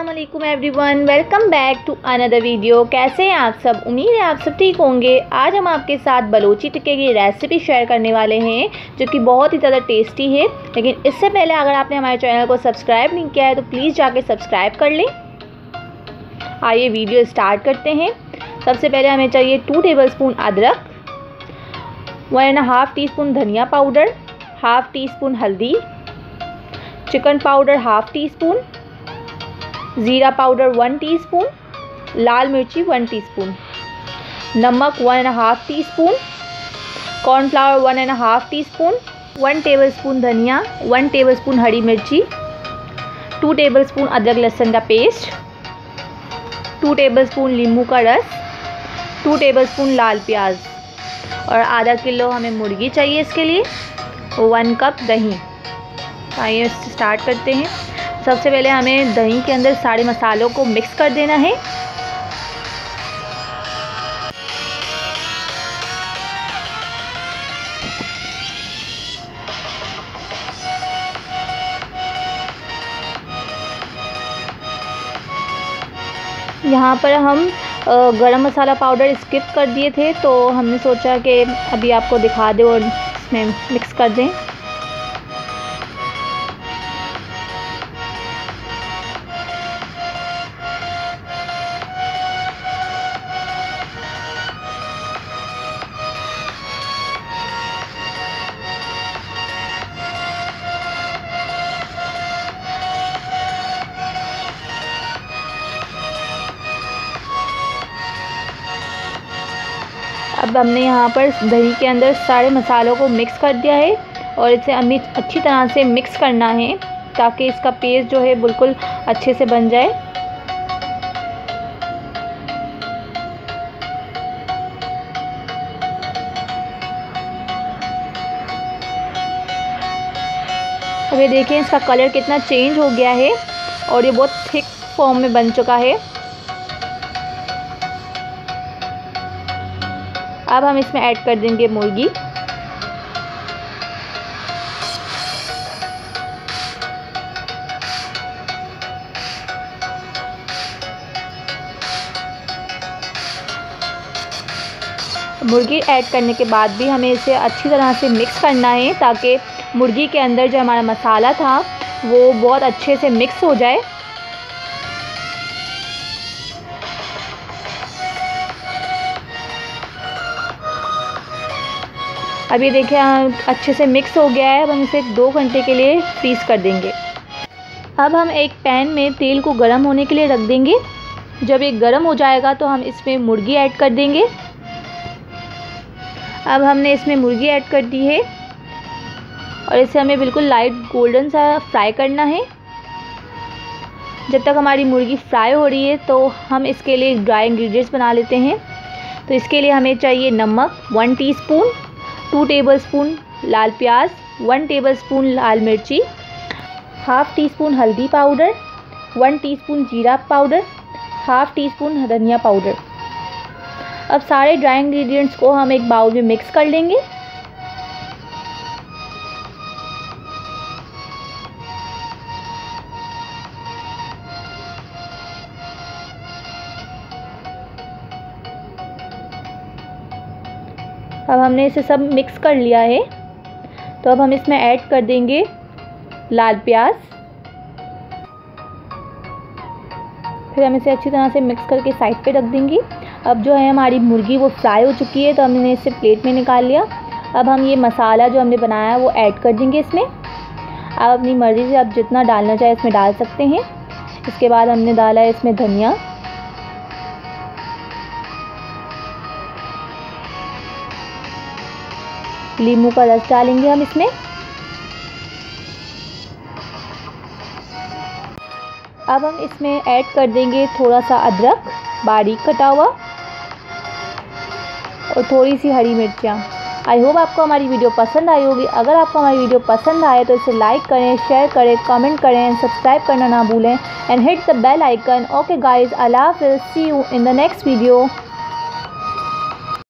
अस्सलामुअलैकुम everyone, welcome back to another video. कैसे हैं आप सब? उम्मीद है आप सब ठीक होंगे। आज हम आपके साथ बलोची टिक्के की रेसिपी शेयर करने वाले हैं जो कि बहुत ही ज़्यादा टेस्टी है। लेकिन इससे पहले अगर आपने हमारे चैनल को सब्सक्राइब नहीं किया है तो प्लीज़ जाके सब्सक्राइब कर लें। आइए वीडियो स्टार्ट करते हैं। सबसे पहले हमें चाहिए 2 टेबलस्पून अदरक, 1.5 टीस्पून धनिया पाउडर, हाफ़ टी स्पून हल्दी, chicken powder half teaspoon, ज़ीरा पाउडर 1 टीस्पून, लाल मिर्ची 1 टीस्पून, नमक 1.5 टीस्पून, कॉर्नफ्लावर 1.5 टीस्पून, 1 टेबलस्पून धनिया, 1 टेबलस्पून हरी मिर्ची, 2 टेबलस्पून अदरक लहसुन का पेस्ट, 2 टेबलस्पून नींबू का रस, 2 टेबलस्पून लाल प्याज और आधा किलो हमें मुर्गी चाहिए इसके लिए, 1 कप दही। आइए स्टार्ट करते हैं। सबसे पहले हमें दही के अंदर सारे मसालों को मिक्स कर देना है। यहाँ पर हम गरम मसाला पाउडर स्किप कर दिए थे, तो हमने सोचा कि अभी आपको दिखा दें और इसमें मिक्स कर दें। अब हमने यहाँ पर दही के अंदर सारे मसालों को मिक्स कर दिया है और इसे हमें अच्छी तरह से मिक्स करना है ताकि इसका पेस्ट जो है बिल्कुल अच्छे से बन जाए। अब ये देखिए इसका कलर कितना चेंज हो गया है और ये बहुत थिक फॉर्म में बन चुका है। अब हम इसमें ऐड कर देंगे मुर्गी। मुर्गी ऐड करने के बाद भी हमें इसे अच्छी तरह से मिक्स करना है ताकि मुर्गी के अंदर जो हमारा मसाला था वो बहुत अच्छे से मिक्स हो जाए। अब ये देखिए अच्छे से मिक्स हो गया है। अब हम इसे 2 घंटे के लिए फ्रीज़ कर देंगे। अब हम एक पैन में तेल को गर्म होने के लिए रख देंगे। जब ये गर्म हो जाएगा तो हम इसमें मुर्गी ऐड कर देंगे। अब हमने इसमें मुर्गी ऐड कर दी है और इसे हमें बिल्कुल लाइट गोल्डन सा फ्राई करना है। जब तक हमारी मुर्गी फ्राई हो रही है तो हम इसके लिए ड्राई इंग्रेडिएंट्स बना लेते हैं। तो इसके लिए हमें चाहिए नमक 1 टीस्पून, 2 टेबलस्पून लाल प्याज, 1 टेबलस्पून लाल मिर्ची, हाफ़ टी स्पून हल्दी पाउडर, 1 टीस्पून जीरा पाउडर, हाफ़ टी स्पून धनिया पाउडर। अब सारे ड्राई इंग्रेडिएंट्स को हम एक बाउल में मिक्स कर लेंगे। अब हमने इसे सब मिक्स कर लिया है तो अब हम इसमें ऐड कर देंगे लाल प्याज। फिर हम इसे अच्छी तरह से मिक्स करके साइड पे रख देंगे। अब जो है हमारी मुर्गी वो फ्राई हो चुकी है तो हमने इसे प्लेट में निकाल लिया। अब हम ये मसाला जो हमने बनाया है वो ऐड कर देंगे इसमें। आप अपनी मर्ज़ी से आप जितना डालना चाहे इसमें डाल सकते हैं। इसके बाद हमने डाला है इसमें धनिया, नींबू का रस डालेंगे हम इसमें। अब हम इसमें ऐड कर देंगे थोड़ा सा अदरक बारीक कटा हुआ और थोड़ी सी हरी मिर्चियाँ। आई होप आपको हमारी वीडियो पसंद आई होगी। अगर आपको हमारी वीडियो पसंद आए तो इसे लाइक करें, शेयर करें, कमेंट करें एंड सब्सक्राइब करना ना भूलें and hit the bell icon. Okay guys, अल्लाह हाफ़िज़, see you in the next video.